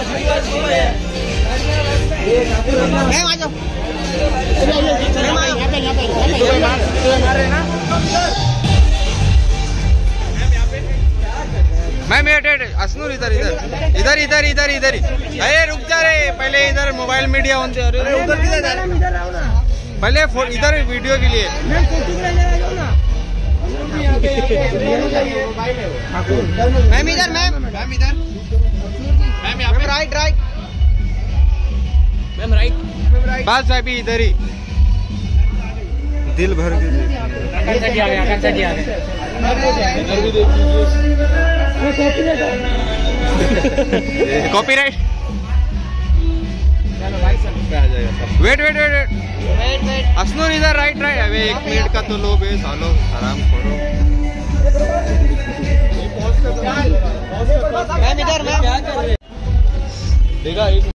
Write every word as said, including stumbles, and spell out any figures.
Ma'am असनूर इधर इधर इधर इधर इधर इधर ही। अरे रुक जा रे, पहले इधर मोबाइल मीडिया होने दे। अरे उधर किधर जा रहे? पहले इधर वीडियो के लिए। मैम इधर, मैम मैम इधर, मैम यहाँ पे राइट राइट, मैम राइट। बस अभी इधर ही दिल भर के copyright. Wait wait wait wait wait असनूर इधर राइट राइट। अबे एक मिनट का तो लो बे सालो, आराम करो। मैम इधर, मैम देखा।